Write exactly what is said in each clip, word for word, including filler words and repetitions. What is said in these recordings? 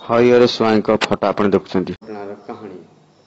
हरिहर स्वाई फटा आप देखुं कहानी।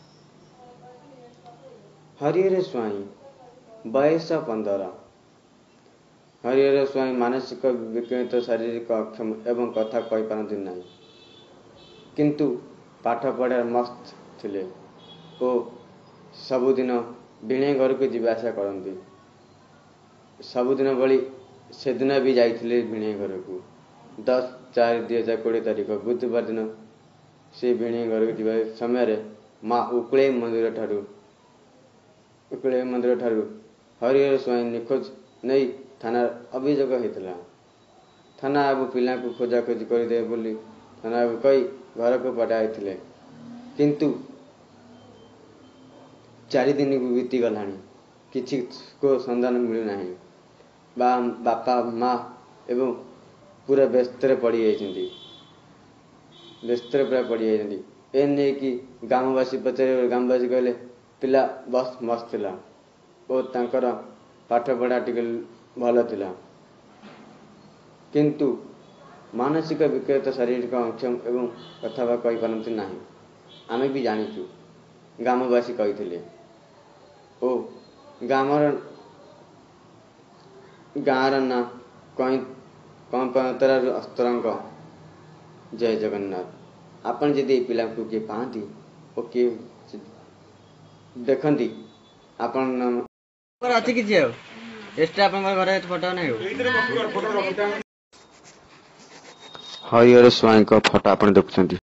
हरिहर स्वाई बयस पंदर। हरिहर स्वाई मानसिक विकृत शारीरिक अक्षम एवं कथा कही पारती नहीं, किंतु पाठ पढ़ा मस्त थिले ओ सबुदिन भिणे घर को जीवासा करती। सबुदिन भली से दिन भी जाइए भिणे घर को। दस चार दुई हजार कोड़े तारीख बुधवार दिन से भिणे घर को जा समय माँ उकुले मंदिर ठारू उकुले मंदिर ठारू हरिहर स्वाई निखोज नहीं थाना अभियोग होता। थाना बाबू पिला को खोजा खोजी करदे बोली थाना बाबू कही घर को पठाई, किंतु चार दिन को बीती गला किसी को संधान मिलूना। बा बापा माँ एवं पूरा व्यस्त पड़ जाती व्यस्त पूरा पड़ जाती ए नहीं कि ग्रामवासी पचारे ग्रामवासी कहले पिला बस मस्त थिला और तांकर पाठ पढ़ा टिके भल थिला, किंतु मानसिक विकृत शारीरिक अक्षम एवं कथा कही पारती नहीं। आमे भी जानीचु ग्रामवासी कही ओ ग्रामर गाँवर ना कहीं कंपतरा अस्तरंग जय जगन्नाथ। आपन जदि पिला को किए पाती और किए देखती आपन अच्छी किसी एक्सट्रा आप घर फोटो नहीं हरिहर स्वाई फटा आप देखुं।